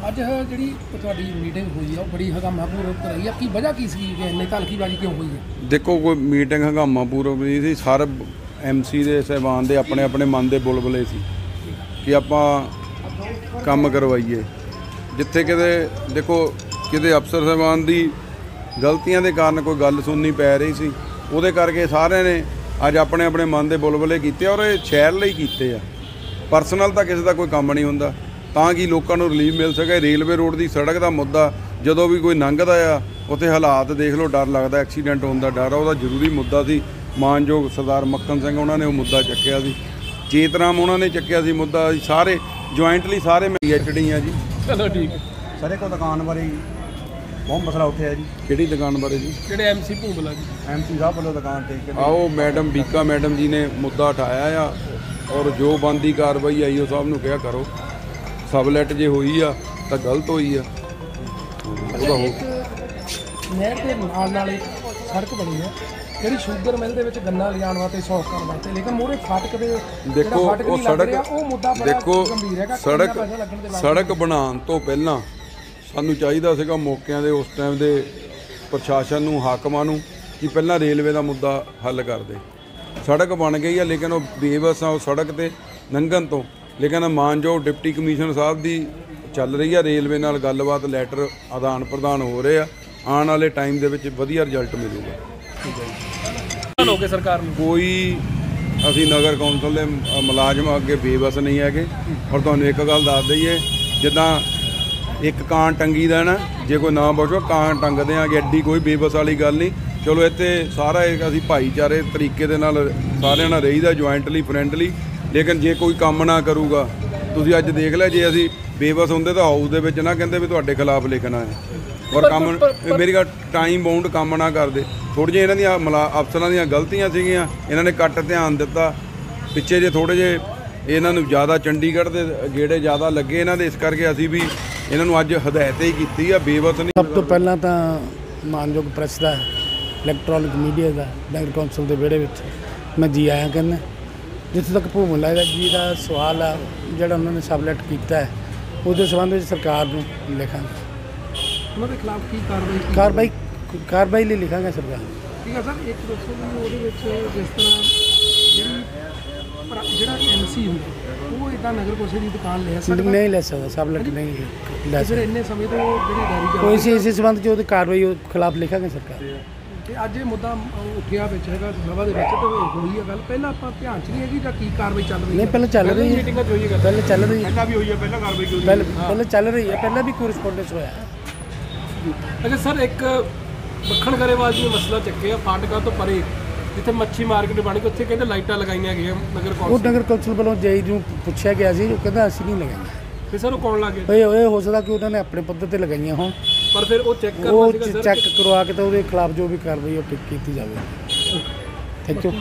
ਅੱਜ ਜਿਹੜੀ ਤੁਹਾਡੀ ਮੀਟਿੰਗ ਹੋਈ ਆ ਉਹ ਬੜੀ ਹੰਗਾਮਾਪੂਰਵਕ ਰਹੀ ਆ, ਕੀ ਵਜ੍ਹਾ ਕੀ ਸੀ ਕਿ ਇੰਨੇ ਹਲਕੀਬਾਜ਼ੀ ਕਿਉਂ ਹੋਈ ਹੈ? ਦੇਖੋ ਕੋਈ ਮੀਟਿੰਗ ਹੰਗਾਮਾਪੂਰਵਕ ਨਹੀਂ ਸੀ, ਸਾਰੇ MC ਦੇ ਸਾਹਿਬਾਨ ਦੇ ਆਪਣੇ ਆਪਣੇ ਮਨ ਦੇ ਬੁਲਬੁਲੇ ਸੀ ਕਿ ਆਪਾਂ ਕੰਮ ਕਰਵਾਈਏ। ਜਿੱਥੇ ਕਿਤੇ ਦੇਖੋ ਕਿਤੇ ਅਫਸਰ ਸਾਹਿਬਾਨ ਦੀ ਗਲਤੀਆਂ ਦੇ ਕਾਰਨ ਕੋਈ ਗੱਲ ਸੁਣਨੀ ਪੈ ਰਹੀ ਸੀ, ਉਹਦੇ ਕਰਕੇ ਸਾਰਿਆਂ ਨੇ ਅੱਜ ਆਪਣੇ ਆਪਣੇ ਮਨ ਦੇ ਬੁਲਬੁਲੇ ਕੀਤੇ ਔਰ ਇਹ ਸ਼ਹਿਰ ਲਈ ਕੀਤੇ ਆ। ਪਰਸਨਲ ਤਾਂ ਕਿਸੇ ਦਾ ਕੋਈ ਕੰਮ ਨਹੀਂ ਹੁੰਦਾ, ਤਾਂ ਕਿ ਲੋਕਾਂ ਨੂੰ ਰਿਲੀਫ ਮਿਲ ਸਕੇ। ਰੇਲਵੇ ਰੋਡ ਦੀ ਸੜਕ ਦਾ ਮੁੱਦਾ ਜਦੋਂ ਵੀ ਕੋਈ ਲੰਘਦਾ ਆ ਉੱਥੇ ਹਾਲਾਤ ਦੇਖ ਲਓ, ਡਰ ਲੱਗਦਾ, ਐਕਸੀਡੈਂਟ ਹੋਣ ਦਾ ਡਰ ਆ। ਉਹਦਾ ਜ਼ਰੂਰੀ ਮੁੱਦਾ ਸੀ। ਮਾਨਯੋਗ ਸਰਦਾਰ ਮੱਕਨ ਸਿੰਘ ਉਹਨਾਂ ਨੇ ਉਹ ਮੁੱਦਾ ਚੱਕਿਆ ਸੀ, ਚੇਤਰਾਮ ਉਹਨਾਂ ਨੇ ਚੱਕਿਆ ਸੀ ਮੁੱਦਾ। ਸਾਰੇ ਜੁਆਇੰਟਲੀ ਸਾਰੇ PhD ਆ ਜੀ। ਚਲੋ ਠੀਕ ਹੈ ਸਰ, ਇੱਕ ਦੁਕਾਨ ਬਾਰੇ ਬਹੁਤ ਮਸਲਾ ਉੱਠਿਆ ਜੀ। ਕਿਹੜੀ ਦੁਕਾਨ ਬਾਰੇ ਜੀ? ਜਿਹੜੇ MC ਭੂਬਲਾ ਜੀ, MC ਸਾਹਿਬ ਵੱਲੋਂ ਦੁਕਾਨ ਤੇ ਆਓ ਮੈਡਮ ਬੀਕਾ ਮੈਡਮ ਜੀ ਨੇ ਮੁੱਦਾ ਉਠਾਇਆ ਆ ਔਰ ਜੋ ਬਣਦੀ ਕਾਰਵਾਈ IO ਸਾਹਿਬ ਨੂੰ ਕਿਹਾ ਕਰੋ। ਸਬਲੈਟ ਜੇ ਹੋਈ ਆ ਤਾਂ ਗਲਤ ਹੋਈ ਆ। ਉਹਦਾ ਹੋ ਨਹਿਰ ਦੇ ਨਾਲ ਇੱਕ ਸੜਕ ਬਣੀ ਹੈ ਜਿਹੜੀ ਸ਼ੂਗਰ ਮਿਲ ਦੇ ਵਿੱਚ ਗੰਨਾ ਲਿਜਾਣ ਵਾਸਤੇ ਸੌਖ ਕਰਨ ਵਾਸਤੇ, ਲੇਕਿਨ ਮੋਰੇ ਫਾਟਕ ਦੇ ਦੇਖੋ ਉਹ ਸੜਕ ਉਹ ਮੁੱਦਾ ਬੜਾ ਦੇਖੋ ਗੰਭੀਰ ਹੈਗਾ। ਸੜਕ ਬਣਾਉਣ ਤੋਂ ਪਹਿਲਾਂ ਸਾਨੂੰ ਚਾਹੀਦਾ ਸੀਗਾ ਮੌਕਿਆਂ ਦੇ ਉਸ ਟਾਈਮ ਦੇ ਪ੍ਰਸ਼ਾਸਨ ਨੂੰ, ਹਾਕਮਾਂ ਨੂੰ, ਕਿ ਪਹਿਲਾਂ ਰੇਲਵੇ ਦਾ ਮੁੱਦਾ ਹੱਲ ਕਰਦੇ। ਸੜਕ ਬਣ ਗਈ ਆ ਲੇਕਿਨ ਉਹ ਬੇਵਸ ਆ ਉਹ ਸੜਕ ਤੇ ਲੰਘਣ ਤੋਂ। ਲੇਕਿਨ ਮਾਨਯੋਗ ਡਿਪਟੀ ਕਮਿਸ਼ਨਰ ਸਾਹਿਬ ਦੀ ਚੱਲ ਰਹੀ ਆ ਰੇਲਵੇ ਨਾਲ ਗੱਲਬਾਤ, ਲੈਟਰ ਆਦਾਨ ਪ੍ਰਦਾਨ ਹੋ ਰਹੇ ਆ। ਆਉਣ ਵਾਲੇ ਟਾਈਮ ਦੇ ਵਿੱਚ ਵਧੀਆ ਰਿਜ਼ਲਟ ਮਿਲੂਗਾ। ਲੋਕੇ ਸਰਕਾਰ ਨੂੰ ਕੋਈ ਅਸੀਂ ਨਗਰ ਕੌਂਸਲ ਦੇ ਮੁਲਾਜ਼ਮ ਅੱਗੇ ਬੇਵਸ ਨਹੀਂ ਹੈਗੇ। ਔਰ ਤੁਹਾਨੂੰ ਇੱਕ ਗੱਲ ਦੱਸ ਦਈਏ, ਜਿੱਦਾਂ ਇੱਕ ਕਾਂ ਟੰਗੀ ਦਾ ਨਾ, ਜੇ ਕੋਈ ਨਾ ਬਚੋ ਕਾਂ ਟੰਗਦੇ ਆ, ਐਡੀ ਕੋਈ ਬੇਵਸ ਵਾਲੀ ਗੱਲ ਨਹੀਂ। ਚਲੋ ਇੱਥੇ ਸਾਰਾ ਅਸੀਂ ਭਾਈਚਾਰੇ ਤਰੀਕੇ ਦੇ ਨਾਲ ਸਾਰਿਆਂ ਨਾਲ ਰਹੀਦਾ, ਜੁਆਇੰਟਲੀ ਫਰੈਂਡਲੀ। ਲੇਕਿਨ ਜੇ ਕੋਈ ਕੰਮ ਨਾ ਕਰੂਗਾ, ਤੁਸੀਂ ਅੱਜ ਦੇਖ ਲਿਆ, ਜੇ ਅਸੀਂ ਬੇਵਸ ਹੁੰਦੇ ਤਾਂ ਹਾਊਸ ਦੇ ਵਿੱਚ ਨਾ ਕਹਿੰਦੇ ਵੀ ਤੁਹਾਡੇ ਖਿਲਾਫ ਲਿਖਣਾ ਹੈ। ਔਰ ਕੰਮ ਮੇਰੀ ਗੱਲ ਟਾਈਮ ਬਾਉਂਡ ਕੰਮ ਨਾ ਕਰਦੇ। ਥੋੜ੍ਹੀ ਜਿਹੀ ਇਹਨਾਂ ਦੀਆਂ ਅਫਸਰਾਂ ਦੀਆਂ ਗਲਤੀਆਂ ਸੀਗੀਆਂ, ਇਹਨਾਂ ਨੇ ਘੱਟ ਧਿਆਨ ਦਿੱਤਾ ਪਿੱਛੇ ਜੇ ਥੋੜ੍ਹੇ ਜਿਹੇ ਇਹਨਾਂ ਨੂੰ ਜ਼ਿਆਦਾ ਚੰਡੀਗੜ੍ਹ ਦੇ ਗੇੜੇ ਜ਼ਿਆਦਾ ਲੱਗੇ ਇਹਨਾਂ ਦੇ, ਇਸ ਕਰਕੇ ਅਸੀਂ ਵੀ ਇਹਨਾਂ ਨੂੰ ਅੱਜ ਹਦਾਇਤ ਹੀ ਕੀਤੀ ਆ ਬੇਵਸ ਨਹੀਂ। ਸਭ ਤੋਂ ਪਹਿਲਾਂ ਤਾਂ ਮਾਨਯੋਗ ਪ੍ਰੈਸ ਦਾ, ਇਲੈਕਟ੍ਰੋਨਿਕ ਮੀਡੀਆ ਦਾ ਨਗਰ ਕੌਂਸਲ ਦੇ ਵਿਹੜੇ ਵਿੱਚ ਮੈਂ ਜੀ ਆਇਆ ਕਹਿੰਦਾ। ਜਿੱਥੇ ਤੱਕ ਭੂਮਲਾ ਜੀ ਦਾ ਸਵਾਲ ਆ, ਜਿਹੜਾ ਉਹਨਾਂ ਨੇ ਸਬਲੈਟ ਕੀਤਾ ਹੈ, ਉਹਦੇ ਸੰਬੰਧ ਵਿੱਚ ਸਰਕਾਰ ਨੂੰ ਲਿਖਾਂਗੇ। ਉਹਨਾਂ ਦੇ ਖਿਲਾਫ ਕੀ ਕਾਰਵਾਈ ਲਈ ਲਿਖਾਂਗੇ ਸਰਕਾਰ ਨੂੰ। ਠੀਕ ਹੈ ਸਰ, ਇੱਕ ਦੱਸੋ ਵੀ ਉਹਦੇ ਵਿੱਚ ਜਿਸ ਤਰ੍ਹਾਂ ਜਿਹੜਾ MC ਹੁੰਦਾ ਉਹ ਇੱਦਾਂ ਨਗਰ ਕੌਂਸਲ ਦੀ ਦੁਕਾਨ ਲੈ ਸਕਦਾ? ਨਹੀਂ ਲੈ ਸਕਦਾ, ਸਬਲੈਟ ਨਹੀਂ ਲੈ ਸਕਦਾ। ਇੰਨੇ ਸਮੇਂ ਤੋਂ ਜਿਹੜੀ ਡੈਰੀ ਕੋਈ ਸੀ ਇਸੇ ਸੰਬੰਧ 'ਚ ਉਹਦੀ ਕਾਰਵਾਈ ਖਿਲਾਫ ਲਿਖਾਂਗੇ ਸਰਕਾਰ। ਤੇ ਅੱਜ ਇਹ ਮੁੱਦਾ ਉੱਠਿਆ ਵਿੱਚ ਹੈਗਾ ਸਭਾ ਦੇ ਵਿੱਚ, ਤੇ ਹੋਈ ਹੈ ਗੱਲ ਪਹਿਲਾਂ ਆਪਾਂ ਧਿਆਨ 'ਚ ਨਹੀਂ ਹੈਗੀ ਜਾਂ ਕੀ ਕਾਰਵਾਈ ਚੱਲ ਰਹੀ ਹੈ? ਨਹੀਂ, ਪਹਿਲਾਂ ਚੱਲ ਰਹੀ ਹੈ, ਮੀਟਿੰਗਾਂ 'ਚ ਹੋਈ ਹੈ, ਪਹਿਲਾਂ ਚੱਲ ਰਹੀ ਹੈ, ਪਹਿਲਾਂ ਵੀ ਹੋਈ ਹੈ, ਪਹਿਲਾਂ ਕਾਰਵਾਈ ਕਿਉਂ ਪਹਿਲਾਂ ਚੱਲ ਰਹੀ ਹੈ, ਪਹਿਲਾਂ ਵੀ ਕੋਰਸਪੋਂਡੈਂਸ ਹੋਇਆ। ਅੱਛਾ ਸਰ, ਇੱਕ ਮੱਖਣ ਗਰੇਵਾਲ ਜੀ ਮਸਲਾ ਚੱਕਿਆ ਫਾਟਕਾਂ ਤੋਂ ਪਰੇ, ਜਿੱਥੇ ਮੱਛੀ ਮਾਰਕੀਟ ਬਣ ਗਈ, ਉੱਥੇ ਕਹਿੰਦੇ ਲਾਈਟਾਂ ਲਗਾਈਆਂ ਗਈਆਂ ਨਗਰ ਕੌਂਸਲ। ਉਹ ਨਗਰ ਕੌਂਸਲ ਵੱਲੋਂ ਜੇਈ ਨੂੰ ਪੁੱਛਿਆ ਗਿਆ ਸੀ, ਉਹ ਕਹਿੰਦਾ ਅਸੀਂ ਨਹੀਂ ਲਗਾਈਆਂ। ਫਿਰ ਸਰ ਉਹ ਕੌਣ ਲਾ ਗਿਆ? ਇਹ ਹੋ ਸਕਦਾ ਕਿ ਉਹਨਾਂ ਨੇ ਆਪਣੇ ਪੱਧਰ ਤੇ ਲਗਾਈਆਂ ਹੋਣ, ਪਰ ਫਿਰ ਉਹ ਚੈੱਕ ਉਹ ਚੈੱਕ ਕਰਵਾ ਕੇ ਤਾਂ ਉਹਦੇ ਖਿਲਾਫ ਜੋ ਵੀ ਕਾਰਵਾਈ ਉਹ ਕੀਤੀ ਜਾਵੇ। Thank you.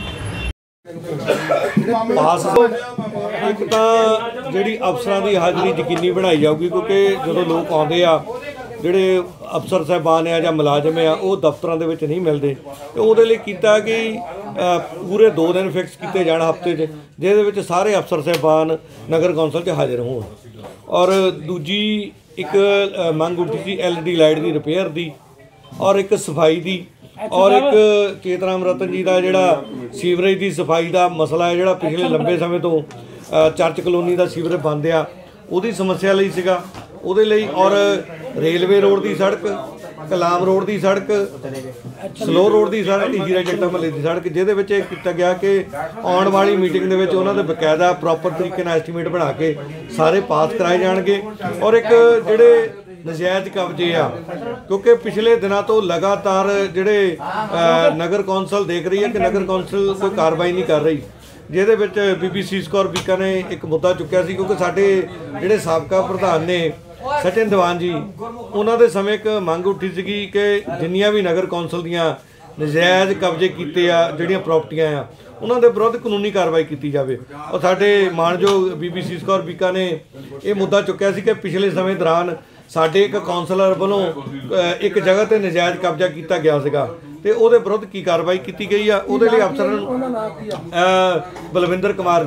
ਇੱਕ ਤਾਂ ਜਿਹੜੀ ਅਫਸਰਾਂ ਦੀ ਹਾਜ਼ਰੀ ਯਕੀਨੀ ਬਣਾਈ ਜਾਊਗੀ, ਕਿਉਂਕਿ ਜਦੋਂ ਲੋਕ ਆਉਂਦੇ ਆ, ਜਿਹੜੇ ਅਫਸਰ ਸਾਹਿਬਾਨ ਆ ਜਾਂ ਮੁਲਾਜ਼ਮ ਆ, ਉਹ ਦਫ਼ਤਰਾਂ ਦੇ ਵਿੱਚ ਨਹੀਂ ਮਿਲਦੇ। ਤੇ ਉਹਦੇ ਲਈ ਕੀਤਾ ਕਿ ਪੂਰੇ 2 ਦਿਨ ਫਿਕਸ ਕੀਤੇ ਜਾਣ ਹਫ਼ਤੇ 'ਚ, ਜਿਹਦੇ ਵਿੱਚ ਸਾਰੇ ਅਫਸਰ ਸਾਹਿਬਾਨ ਨਗਰ ਕੌਂਸਲ 'ਚ ਹਾਜ਼ਰ ਹੋਣ। ਔਰ ਦੂਜੀ ਇੱਕ ਮੰਗ ਉੱਠੀ ਸੀ LED ਲਾਈਟ ਦੀ ਰਿਪੇਅਰ ਦੀ, ਔਰ ਇੱਕ ਸਫਾਈ ਦੀ, ਔਰ ਇੱਕ ਚੇਤਰਾਮ ਰਤਨ ਜੀ ਦਾ ਜਿਹੜਾ ਸੀਵਰੇਜ ਦੀ ਸਫਾਈ ਦਾ ਮਸਲਾ ਹੈ, ਜਿਹੜਾ ਪਿਛਲੇ ਲੰਬੇ ਸਮੇਂ ਤੋਂ ਚਰਚ ਕਲੋਨੀ ਦਾ ਸੀਵਰੇਜ ਬੰਦ ਆ, ਉਹਦੀ ਸਮੱਸਿਆ ਲਈ ਸੀਗਾ, ਉਹਦੇ ਲਈ। ਔਰ ਰੇਲਵੇ ਰੋਡ ਦੀ ਸੜਕ, ਕਲਾਮ ਰੋਡ ਦੀ ਸੜਕ, ਸਲੋ ਰੋਡ ਦੀ ਸੜਕ, ਹੀਰਾ ਜੱਟਾ ਮਹੱਲੇ ਦੀ ਸੜਕ, ਜਿਹਦੇ ਵਿੱਚ ਇਹ ਕੀਤਾ ਗਿਆ ਕਿ ਆਉਣ ਵਾਲੀ ਮੀਟਿੰਗ ਦੇ ਵਿੱਚ ਉਹਨਾਂ ਦੇ ਬਕਾਇਦਾ ਪ੍ਰੋਪਰ ਤਰੀਕੇ ਨਾਲ ਐਸਟੀਮੇਟ ਬਣਾ ਕੇ ਸਾਰੇ ਪਾਸ ਕਰਾਏ ਜਾਣਗੇ। ਔਰ ਇੱਕ ਜਿਹੜੇ ਨਜਾਇਜ਼ ਕਬਜ਼ੇ ਆ, ਕਿਉਂਕਿ ਪਿਛਲੇ ਦਿਨਾਂ ਤੋਂ ਲਗਾਤਾਰ ਜਿਹੜੇ ਨਗਰ ਕੌਂਸਲ ਦੇਖ ਰਹੀ ਹੈ ਕਿ ਨਗਰ ਕੌਂਸਲ ਕੋਈ ਕਾਰਵਾਈ ਨਹੀਂ ਕਰ ਰਹੀ, ਜਿਹਦੇ ਵਿੱਚ ਬੀਬੀ ਸੀਸ ਕੌਰ ਬੀਕਾ ਨੇ ਇੱਕ ਮੁੱਦਾ ਚੁੱਕਿਆ ਸੀ। ਕਿਉਂਕਿ ਸਾਡੇ ਜਿਹੜੇ ਸਾਬਕਾ ਪ੍ਰਧਾਨ ਨੇ ਸਚਿਨ ਦੀਵਾਨ ਜੀ, ਉਹਨਾਂ ਦੇ ਸਮੇਂ ਇੱਕ ਮੰਗ ਉੱਠੀ ਸੀਗੀ ਕਿ ਜਿੰਨੀਆਂ ਵੀ ਨਗਰ ਕੌਂਸਲ ਦੀਆਂ ਨਜਾਇਜ਼ ਕਬਜ਼ੇ ਕੀਤੇ ਆ, ਜਿਹੜੀਆਂ ਪ੍ਰਾਪਰਟੀਆਂ ਆ, ਉਹਨਾਂ ਦੇ ਵਿਰੁੱਧ ਕਾਨੂੰਨੀ ਕਾਰਵਾਈ ਕੀਤੀ ਜਾਵੇ। ਔਰ ਸਾਡੇ ਮਾਣਯੋਗ ਬੀਬੀ ਸੀਸ ਕੌਰ ਬੀਕਾ ਨੇ ਇਹ ਮੁੱਦਾ ਚੁੱਕਿਆ ਸੀ ਕਿ ਪਿਛਲੇ ਸਮੇਂ ਦੌਰਾਨ ਸਾਡੇ ਇੱਕ ਕੌਂਸਲਰ ਵੱਲੋਂ ਇੱਕ ਜਗ੍ਹਾ ਤੇ ਨਜਾਇਜ਼ ਕਬਜ਼ਾ ਕੀਤਾ ਗਿਆ ਸੀਗਾ, ਤੇ ਉਹਦੇ ਵਿਰੁੱਧ ਕੀ ਕਾਰਵਾਈ ਕੀਤੀ ਗਈ ਆ। ਉਹਦੇ ਲਈ ਅਫਸਰ ਬਲਵਿੰਦਰ ਕੁਮਾਰ ਜੀ,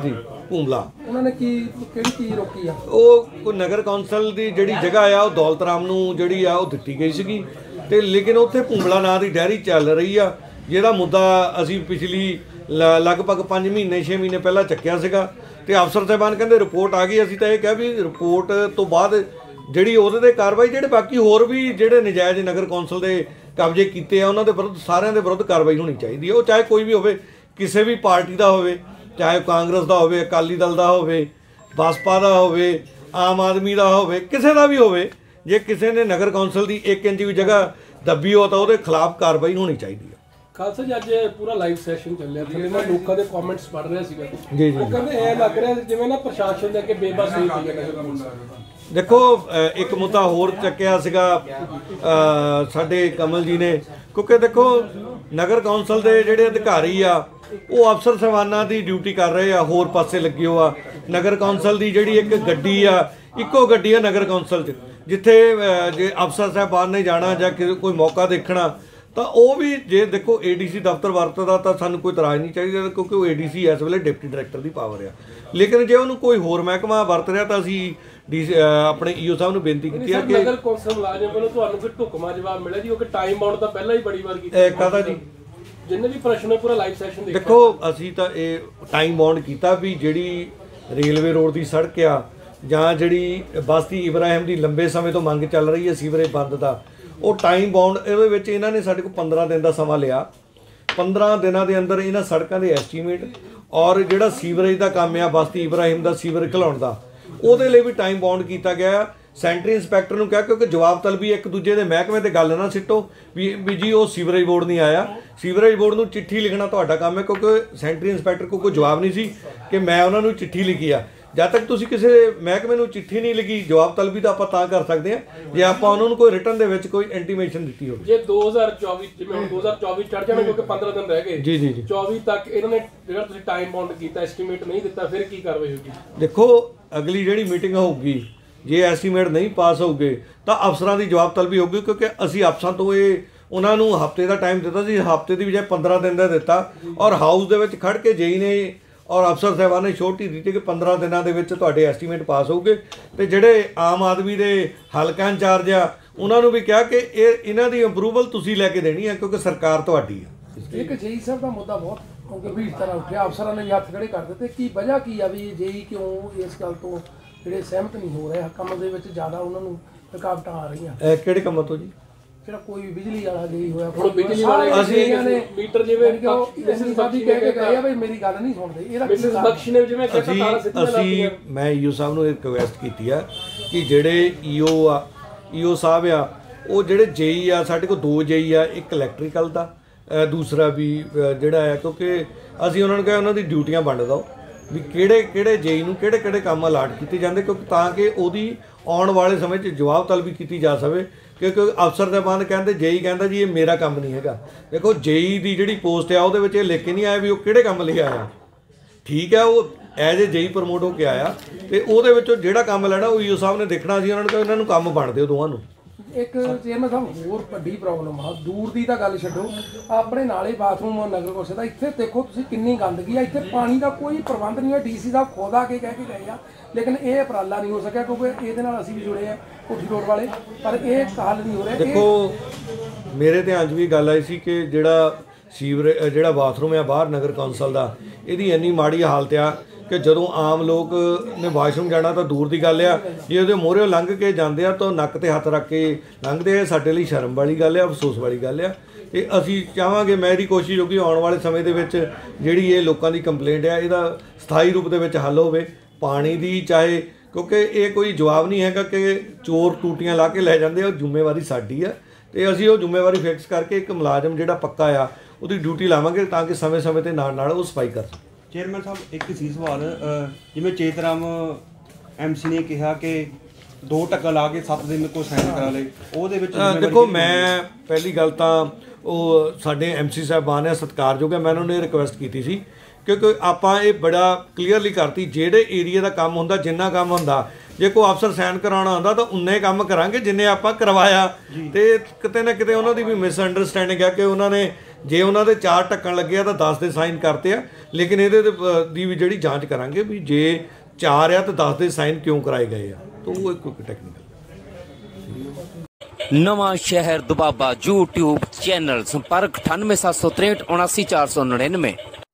ਭੂਮਲਾ। ਉਹਨਾਂ ਨੇ ਕਿਹੜੀ ਚੀਜ਼ ਰੋਕੀ ਆ? ਉਹ ਕੋਈ ਨਗਰ ਕੌਂਸਲ ਦੀ ਜਿਹੜੀ ਜਗ੍ਹਾ ਆ ਉਹ ਦੌਲਤ ਰਾਮ ਨੂੰ ਜਿਹੜੀ ਆ ਉਹ ਦਿੱਤੀ ਗਈ ਸੀਗੀ, ਤੇ ਲੇਕਿਨ ਉੱਥੇ ਭੂਮਲਾ ਨਾਂ ਦੀ ਡੈਰੀ ਚੱਲ ਰਹੀ ਆ, ਜਿਹਦਾ ਮੁੱਦਾ ਅਸੀਂ ਪਿਛਲੀ ਲਗਭਗ 5 ਮਹੀਨੇ 6 ਮਹੀਨੇ ਪਹਿਲਾਂ ਚੱਕਿਆ ਸੀਗਾ। ਤੇ ਅਫਸਰ ਸਾਹਿਬਾਨ ਕਹਿੰਦੇ ਰਿਪੋਰਟ ਆ ਗਈ। ਅਸੀਂ ਤਾਂ ਇਹ ਕਿਹਾ ਵੀ ਰਿਪੋਰਟ ਤੋਂ ਬਾਅਦ ਜਿਹੜੀ ਉਹਦੇ 'ਤੇ ਕਾਰਵਾਈ, ਜਿਹੜੇ ਬਾਕੀ ਹੋਰ ਵੀ ਜਿਹੜੇ ਨਜਾਇਜ਼ ਨਗਰ ਕੌਂਸਲ ਦੇ ਕਬਜ਼ੇ ਕੀਤੇ ਆ ਉਹਨਾਂ ਦੇ ਵਿਰੁੱਧ, ਸਾਰਿਆਂ ਦੇ ਵਿਰੁੱਧ ਕਾਰਵਾਈ ਹੋਣੀ ਚਾਹੀਦੀ ਹੈ। ਉਹ ਚਾਹੇ ਕੋਈ ਵੀ ਹੋਵੇ, ਕਿਸੇ ਵੀ ਪਾਰਟੀ ਦਾ ਹੋਵੇ, ਚਾਹੇ ਕਾਂਗਰਸ ਦਾ ਹੋਵੇ, ਅਕਾਲੀ ਦਲ ਦਾ ਹੋਵੇ, ਬਸਪਾ ਦਾ ਹੋਵੇ, ਆਮ ਆਦਮੀ ਦਾ ਹੋਵੇ, ਕਿਸੇ ਦਾ ਵੀ ਹੋਵੇ। ਜੇ ਕਿਸੇ ਨੇ ਨਗਰ ਕੌਂਸਲ ਦੀ 1 ਇੰਚ ਵੀ ਜਗ੍ਹਾ ਦੱਬੀ ਹੋ ਤਾਂ ਉਹਦੇ ਖਿਲਾਫ ਕਾਰਵਾਈ ਹੋਣੀ ਚਾਹੀਦੀ ਹੈ। ਖਾਲਸਾ ਜੀ, ਅੱਜ ਪੂਰਾ ਲਾਈਵ ਸੈਸ਼ਨ ਚੱਲਿਆ, ਥੱਲੇ ਨਾ ਲੋਕਾਂ ਦੇ ਕਮੈਂਟਸ ਪੜ੍ਹ ਰਿਹਾ ਸੀਗਾ। ਜੀ। ਉਹ ਕਹਿੰਦੇ ਇਹ ਲੱਗ ਰਿਹਾ ਜਿਵੇਂ ਨਾ ਪ੍ਰਸ਼ਾਸਨ ਦੇ ਅੱਗੇ ਬੇਬਸ ਹੋਈ ਪਈ ਹੈ ਨਗਰ ਕੌਂਸਲ। ਦੇਖੋ, ਇੱਕ ਮੁੱਦਾ ਹੋਰ ਚੱਕਿਆ ਸੀਗਾ ਸਾਡੇ ਕਮਲ ਜੀ ਨੇ, ਕਿਉਂਕਿ ਦੇਖੋ ਨਗਰ ਕੌਂਸਲ ਦੇ ਜਿਹੜੇ ਅਧਿਕਾਰੀ ਆ ਉਹ ਅਫਸਰ ਸਾਹਿਬਾਨਾਂ ਦੀ ਡਿਊਟੀ ਕਰ ਰਹੇ ਆ, ਹੋਰ ਪਾਸੇ ਲੱਗੇ ਹੋ ਆ। ਨਗਰ ਕੌਂਸਲ ਦੀ ਜਿਹੜੀ ਇੱਕ ਗੱਡੀ ਆ, ਇੱਕੋ ਗੱਡੀ ਆ ਨਗਰ ਕੌਂਸਲ 'ਚ, ਜਿੱਥੇ ਜੇ ਅਫਸਰ ਸਾਹਿਬਾਨ ਨੇ ਜਾਣਾ ਜਾਂ ਕੋਈ ਮੌਕਾ ਦੇਖਣਾ ਤਾਂ ਉਹ ਵੀ, ਜੇ ਦੇਖੋ ADC ਦਫ਼ਤਰ ਵਰਤਦਾ ਤਾਂ ਸਾਨੂੰ ਕੋਈ ਇਤਰਾਜ਼ ਨਹੀਂ ਚਾਹੀਦਾ, ਕਿਉਂਕਿ ਉਹ ADC ਇਸ ਵੇਲੇ ਡਿਪਟੀ ਡਾਇਰੈਕਟਰ ਦੀ ਪਾਵਰ ਆ। ਲੇਕਿਨ ਜੇ ਉਹਨੂੰ ਕੋਈ ਹੋਰ ਮਹਿਕਮਾ ਵਰਤ ਰਿਹਾ ਤਾਂ ਅਸੀਂ ਆਪਣੇ EO ਸਾਹਿਬ ਨੂੰ ਬੇਨਤੀ ਕੀਤੀ ਹੈ ਕਿ ਨਗਰ ਕੌਂਸਲ ਮੁਲਾਜ਼ਮ ਵੱਲੋਂ ਤੁਹਾਨੂੰ ਕੋਈ ਢੁਕਮਾ ਜਵਾਬ ਮਿਲਿਆ ਜੀ? ਉਹ ਕਿ ਟਾਈਮ ਬਾਉਂਡ ਤਾਂ ਪਹਿਲਾਂ ਹੀ ਬੜੀ ਵਾਰ ਕੀਤਾ। ਕਾਹਦਾ ਜੀ? ਜਿੰਨੇ ਵੀ ਪ੍ਰਸ਼ਨ ਪੂਰਾ ਲਾਈਵ ਸੈਸ਼ਨ ਦੇਖਿਆ। ਦੇਖੋ, ਅਸੀਂ ਤਾਂ ਇਹ ਟਾਈਮ ਬਾਉਂਡ ਕੀਤਾ ਵੀ ਜਿਹੜੀ ਰੇਲਵੇ ਰੋਡ ਦੀ ਸੜਕ ਆ ਜਾਂ ਜਿਹੜੀ ਬਸਤੀ ਇਬਰਾਹਿਮ ਦੀ ਲੰਬੇ ਸਮੇਂ ਤੋਂ ਮੰਗ ਚੱਲ ਰਹੀ ਹੈ ਸੀਵਰੇਜ ਬੰਦ ਦਾ, ਉਹ ਟਾਈਮ ਬਾਉਂਡ, ਇਹਦੇ ਵਿੱਚ ਇਹਨਾਂ ਨੇ ਸਾਡੇ ਕੋਲ 15 ਦਿਨ ਦਾ ਸਮਾਂ ਲਿਆ। 15 ਦਿਨਾਂ ਦੇ ਅੰਦਰ ਇਹਨਾਂ ਸੜਕਾਂ ਦੇ ਐਸਟੀਮੇਟ ਔਰ ਜਿਹੜਾ ਸੀਵਰੇਜ ਦਾ ਕੰਮ ਆ ਬਸਤੀ ਇਬਰਾਹਿਮ ਦਾ ਸੀਵਰੇਜ ਖਿਲਾਉਣ ਦਾ, ਉਹਦੇ ਲਈ ਵੀ ਟਾਈਮ ਬਾਉਂਡ ਕੀਤਾ ਗਿਆ। ਸੈਂਟਰੀ ਇੰਸਪੈਕਟਰ ਨੂੰ ਕਿਹਾ, ਕਿਉਂਕਿ ਜਵਾਬ ਤਲਬੀ ਇੱਕ ਦੂਜੇ ਦੇ ਮਹਿਕਮੇ ਤੇ ਗੱਲ ਨਾ ਸਿੱਟੋ ਵੀ ਜੀ ਉਹ ਸੀਵਰੇਜ ਬੋਰਡ ਨਹੀਂ ਆਇਆ। ਸੀਵਰੇਜ ਬੋਰਡ ਨੂੰ ਚਿੱਠੀ ਲਿਖਣਾ ਤੁਹਾਡਾ ਕੰਮ ਹੈ, ਕਿਉਂਕਿ ਸੈਂਟਰੀ ਇੰਸਪੈਕਟਰ ਕੋਲ ਕੋਈ ਜਵਾਬ ਨਹੀਂ ਸੀ ਕਿ ਮੈਂ ਉਹਨਾਂ ਨੂੰ ਚਿੱਠੀ ਲਿਖੀ ਆ। ਜਦ ਤੱਕ ਤੁਸੀਂ ਕਿਸੇ ਮਹਿਕਮੇ ਨੂੰ ਚਿੱਠੀ ਨਹੀਂ ਲਿਖੀ, ਜਵਾਬ ਤਲਬੀ ਤਾਂ ਆਪਾਂ ਤਾਂ ਕਰ ਸਕਦੇ ਹਾਂ ਜੇ ਆਪਾਂ ਉਹਨਾਂ ਨੂੰ ਕੋਈ ਰਿਟਨ ਦੇ ਵਿੱਚ ਕੋਈ ਇੰਟੀਮੇਸ਼ਨ ਦਿੱਤੀ ਹੋਵੇ। ਜੇ 2024 ਜਿਵੇਂ ਹੁਣ 2024 ਚੜ ਜਾਣਾ, ਕਿਉਂਕਿ 15 ਦਿਨ ਰਹਿ ਗਏ ਜੀ 24 ਤੱਕ ਇਹਨਾਂ ਨੇ ਜਿਹੜਾ ਤੁਸੀਂ ਟਾਈਮ ਬਾਉਂਡ ਕੀਤਾ, ਐਸਟੀਮੇਟ ਨਹੀਂ ਦਿੱਤਾ, ਫਿਰ ਕੀ ਕਾਰਵਾਈ ਹੋਊਗੀ? ਦੇਖੋ, ਅਗਲੀ ਜਿਹੜੀ ਮੀਟਿੰਗ ਹੋਊਗੀ, ਜੇ ਐਸਟੀਮੇਟ ਨਹੀਂ ਪਾਸ ਹੋਊਗੇ ਤਾਂ ਅਫਸਰਾਂ ਦੀ ਜਵਾਬ ਤਲਬੀ ਹੋਊਗੀ, ਕਿਉਂਕਿ ਅਸੀਂ ਅਫਸਰਾਂ ਤੋਂ ਉਹਨਾਂ ਨੂੰ ਹਫ਼ਤੇ ਦਾ ਟਾਈਮ ਦਿੱਤਾ ਸੀ, ਹਫ਼ਤੇ ਦੀ ਬਜਾਏ 15 ਦਿਨ ਦਾ ਦਿੱਤਾ। ਔਰ ਹਾਊਸ ਦੇ ਵਿੱਚ ਖੜ ਕੇ ਜੇਈ ਨੇ ਔਰ ਅਫਸਰ ਸਾਹਿਬਾਨ ਨੇ ਛੋਟੀ ਦਿੱਤੀ ਕਿ 15 ਦਿਨਾਂ ਦੇ ਵਿੱਚ ਤੁਹਾਡੇ ਐਸਟੀਮੇਟ ਪਾਸ ਹੋਊਗੇ। ਤੇ ਜਿਹੜੇ ਆਮ ਆਦਮੀ ਦੇ ਹਲਕਾ ਇੰਚਾਰਜ ਆ ਉਹਨਾਂ ਨੂੰ ਵੀ ਕਿਹਾ ਕਿ ਇਹਨਾਂ ਦੀ ਅਪਰੂਵਲ ਤੁਸੀਂ ਲੈ ਕੇ ਦੇਣੀ ਹੈ, ਕਿਉਂਕਿ ਸਰਕਾਰ ਤੁਹਾਡੀ ਆ। ਇੱਕ ਜੇਈ ਸਾਹਿਬ ਦਾ ਮੁੱਦਾ ਬਹੁਤ ਗੰਭੀਰ ਤਰ੍ਹਾਂ ਉੱਠਿਆ, ਅਫਸਰਾਂ ਨੇ ਵੀ ਹੱਥ ਖੜੇ ਕਰ ਦਿੱਤੇ। ਕੀ ਵਜ੍ਹਾ ਕੀ ਆ ਵੀ ਜੇਈ ਕਿਉਂ ਇਸ ਗੱਲ ਤੋਂ ਜਿਹੜੇ ਸਹਿਮਤ ਨਹੀਂ ਹੋ ਰਹੇ, ਕੰਮ ਦੇ ਵਿੱਚ ਜ਼ਿਆਦਾ ਉਹਨਾਂ ਨੂੰ ਰੁਕਾਵਟਾਂ ਆ ਰਹੀਆਂ? ਕਿਹੜੇ ਕੰਮਾਂ ਤੋਂ ਜੀ? ਜਿਹੜਾ ਕੋਈ ਬਿਜਲੀ ਵਾਲਾ ਜੇਈ ਹੋਇਆ, ਹੁਣ ਬਿਜਲੀ ਵਾਲੇ ਅਸੀਂ ਮੀਟਰ ਜਿਵੇਂ ਮਿਸਿਸ ਬਖਸ਼ੀ ਕਹਿ ਕੇ ਗਏ ਆ ਵੀ ਮੇਰੀ ਗੱਲ ਨਹੀਂ ਸੁਣਦੇ, ਇਹਦਾ ਮਿਸਿਸ ਬਖਸ਼ੀ ਨੇ ਜਿਵੇਂ ਅਸੀਂ ਮੈਂ EO ਸਾਹਿਬ ਨੂੰ ਰਿਕੁਐਸਟ ਕੀਤੀ ਆ ਕਿ ਜਿਹੜੇ EO ਸਾਹਿਬ ਆ, ਉਹ ਜਿਹੜੇ ਜੇਈ ਆ, ਸਾਡੇ ਕੋਲ 2 ਜੇਈ ਆ, ਇੱਕ ਇਲੈਕਟ੍ਰੀਕਲ ਦਾ, ਦੂਸਰਾ ਵੀ ਜਿਹੜਾ ਆ, ਕਿਉਂਕਿ ਅਸੀਂ ਉਹਨਾਂ ਨੂੰ ਕਿਹਾ ਉਹਨਾਂ ਦੀ ਡਿਊਟੀਆਂ ਵੰਡ ਦਿਓ ਵੀ ਕਿਹੜੇ ਜੇਈ ਨੂੰ ਕਿਹੜੇ ਕੰਮ ਅਲਾਟ ਕੀਤੇ ਜਾਂਦੇ, ਕਿਉਂਕਿ ਤਾਂ ਕਿ ਉਹਦੀ ਆਉਣ ਵਾਲੇ ਸਮੇਂ 'ਚ ਜਵਾਬ ਤਲਬੀ ਕੀਤੀ ਜਾ ਸਕੇ। ਕਿਉਂਕਿ ਅਫਸਰ ਸਾਹਿਬਾਨ ਕਹਿੰਦੇ, ਜੇਈ ਕਹਿੰਦਾ ਜੀ ਇਹ ਮੇਰਾ ਕੰਮ ਨਹੀਂ ਹੈਗਾ। ਦੇਖੋ, ਜੇਈ ਦੀ ਜਿਹੜੀ ਪੋਸਟ ਆ ਉਹਦੇ ਵਿੱਚ ਇਹ ਲਿਖ ਕੇ ਨਹੀਂ ਆਇਆ ਵੀ ਉਹ ਕਿਹੜੇ ਕੰਮ ਲਈ ਆਇਆ। ਠੀਕ ਹੈ, ਉਹ ਐਜ਼ ਏ ਜੇਈ ਪ੍ਰਮੋਟ ਹੋ ਕੇ ਆਇਆ ਤੇ ਉਹਦੇ ਵਿੱਚੋਂ ਜਿਹੜਾ ਕੰਮ ਲੈਣਾ ਉਹ EO ਸਾਹਿਬ ਨੇ ਦੇਖਣਾ ਸੀ। ਉਹਨਾਂ ਨੂੰ ਕਿਹਾ ਇਹਨਾਂ ਨੂੰ ਕੰਮ ਵੰਡ ਦਿਓ ਦੋਵਾਂ ਨੂੰ। ਇੱਕ ਚੇਅਰਮੈਨ ਸਾਹਿਬ, ਹੋਰ ਵੱਡੀ ਪ੍ਰੋਬਲਮ ਆ, ਦੂਰ ਦੀ ਤਾਂ ਗੱਲ ਛੱਡੋ, ਆਪਣੇ ਨਾਲੇ ਬਾਥਰੂਮ ਨਗਰ ਕੌਂਸਲ ਦਾ, ਇੱਥੇ ਦੇਖੋ ਤੁਸੀਂ ਕਿੰਨੀ ਗੰਦਗੀ ਆ, ਇੱਥੇ ਪਾਣੀ ਦਾ ਕੋਈ ਪ੍ਰਬੰਧ ਨਹੀਂ ਹੈ। DC ਸਾਹਿਬ ਖੁਦ ਆ ਕੇ ਕਹਿ ਕੇ ਗਏ ਆ, ਲੇਕਿਨ ਇਹ ਉਪਰਾਲਾ ਨਹੀਂ ਹੋ ਸਕਿਆ, ਕਿਉਂਕਿ ਇਹਦੇ ਨਾਲ ਅਸੀਂ ਵੀ ਜੁੜੇ ਆ ਕੋਠੀ ਰੋਡ ਵਾਲੇ, ਪਰ ਇਹ ਹੱਲ ਨਹੀਂ ਹੋ ਰਿਹਾ। ਦੇਖੋ, ਮੇਰੇ ਧਿਆਨ 'ਚ ਵੀ ਗੱਲ ਆਈ ਸੀ ਕਿ ਜਿਹੜਾ ਬਾਥਰੂਮ ਆ ਬਾਹਰ ਨਗਰ ਕੌਂਸਲ ਦਾ, ਇਹਦੀ ਇੰਨੀ ਮਾੜੀ ਹਾਲਤ ਆ ਕਿ ਜਦੋਂ ਆਮ ਲੋਕ ਨੇ ਵਾਸ਼ਰੂਮ ਜਾਣਾ ਤਾਂ ਦੂਰ ਦੀ ਗੱਲ ਆ, ਜੇ ਉਹਦੇ ਮੋਹਰੇ ਲੰਘ ਕੇ ਜਾਂਦੇ ਆ ਤਾਂ ਨੱਕ ਤੇ ਹੱਥ ਰੱਖ ਕੇ ਲੰਘਦੇ ਆ। ਸਾਡੇ ਲਈ ਸ਼ਰਮ ਵਾਲੀ ਗੱਲ ਆ, ਅਫਸੋਸ ਵਾਲੀ ਗੱਲ ਆ। ਤੇ ਅਸੀਂ ਚਾਹਾਂਗੇ, ਮੇਰੀ ਕੋਸ਼ਿਸ਼ ਹੋਊਗੀ ਆਉਣ ਵਾਲੇ ਸਮੇਂ ਦੇ ਵਿੱਚ ਜਿਹੜੀ ਇਹ ਲੋਕਾਂ ਦੀ ਕੰਪਲੇਂਟ ਆ, ਇਹਦਾ ਸਥਾਈ ਰੂਪ ਦੇ ਵਿੱਚ ਹੱਲ ਹੋਵੇ। ਪਾਣੀ ਦੀ ਚਾਹੇ, ਕਿਉਂਕਿ ਇਹ ਕੋਈ ਜਵਾਬ ਨਹੀਂ ਹੈਗਾ ਕਿ ਚੋਰ ਟੂਟੀਆਂ ਲਾ ਕੇ ਲੈ ਜਾਂਦੇ ਆ, ਉਹ ਜ਼ਿੰਮੇਵਾਰੀ ਸਾਡੀ ਆ ਤੇ ਅਸੀਂ ਉਹ ਜ਼ਿੰਮੇਵਾਰੀ ਫਿਕਸ ਕਰਕੇ ਇੱਕ ਮੁਲਾਜ਼ਮ ਜਿਹੜਾ ਪੱਕਾ ਆ ਉਹਦੀ ਡਿਊਟੀ ਲਾਵਾਂਗੇ ਤਾਂ ਕਿ ਸਮੇਂ-ਸਮੇਂ ਤੇ ਨਾਲ ਉਹ ਸਫਾਈ ਕਰ ਸਕੇ। ਚੇਅਰਮੈਨ ਸਾਹਿਬ, ਇੱਕ ਸੀ ਸਵਾਲ, ਜਿਵੇਂ ਚੇਤਰਾਮ MC ਨੇ ਕਿਹਾ ਕਿ 2 ਟੱਕਾ ਲਾ ਕੇ 7 ਦਿਨ ਕੋ ਸਾਈਨ ਕਰਾ ਲਏ, ਉਹਦੇ ਵਿੱਚ ਦੇਖੋ, ਮੈਂ ਪਹਿਲੀ ਗੱਲ ਤਾਂ ਉਹ ਸਾਡੇ MC ਸਾਹਿਬਾਨ ਆ, ਸਤਿਕਾਰਯੋਗ ਹੈ, ਮੈਂ ਉਹਨਾਂ ਨੂੰ ਇਹ ਰਿਕੁਐਸਟ ਕੀਤੀ ਸੀ ਕਿਉਂਕਿ ਆਪਾਂ ਇਹ ਬੜਾ ਕਲੀਅਰਲੀ ਕਰਤੀ, ਜਿਹੜੇ ਏਰੀਆ ਦਾ ਕੰਮ ਹੁੰਦਾ, ਜਿੰਨਾ ਕੰਮ ਹੁੰਦਾ, ਜੇ ਕੋਈ ਅਫਸਰ ਸਾਈਨ ਕਰਾਉਣਾ ਹੁੰਦਾ ਤਾਂ ਉਨੇ ਕੰਮ ਕਰਾਂਗੇ ਜਿੰਨੇ ਆਪਾਂ ਕਰਵਾਇਆ। ਤੇ ਕਿਤੇ ਨਾ ਕਿਤੇ ਉਹਨਾਂ ਦੀ ਵੀ ਮਿਸਅੰਡਰਸਟੈਂਡਿੰਗ ਹੈ ਕਿ ਉਹਨਾਂ ਨੇ ਜੇ ਉਹਨਾਂ ਦੇ 4 ਢੱਕਣ ਲੱਗੇ ਆ ਤਾਂ 10 ਦੇ ਸਾਈਨ ਕਰਤੇ ਆ, ਲੇਕਿਨ ਇਹਦੇ ਦੀ ਵੀ ਜਿਹੜੀ ਜਾਂਚ ਕਰਾਂਗੇ ਵੀ ਜੇ 4 ਆ ਤਾਂ 10 ਦੇ ਸਾਈਨ ਕਿਉਂ ਕਰਾਏ ਗਏ ਆ, ਤਾਂ ਉਹ ਇੱਕ ਟੈਕਨੀਕਲ। ਨਵਾਂ ਸ਼ਹਿਰ ਦੁਬਾਬਾ YouTube ਚੈਨਲ, ਸੰਪਰਕ 9876379499।